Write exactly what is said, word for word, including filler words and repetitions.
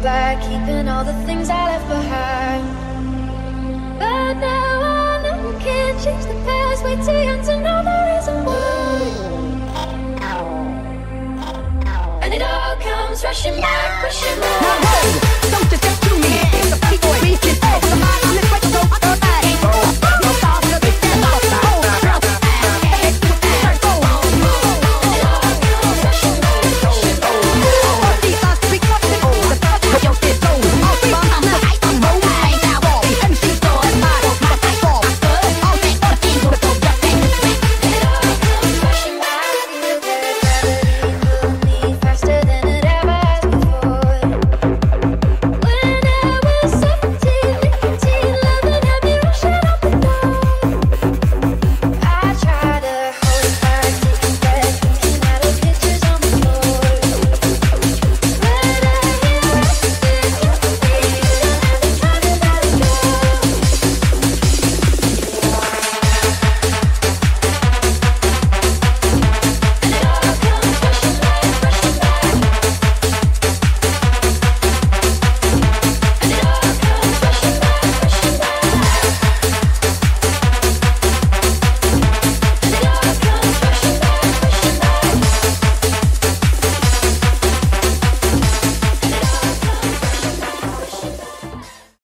back, keeping all the things I left behind. But now I know you can't change the past. Way too young to know the reason why. And it all comes rushing back, rushing back.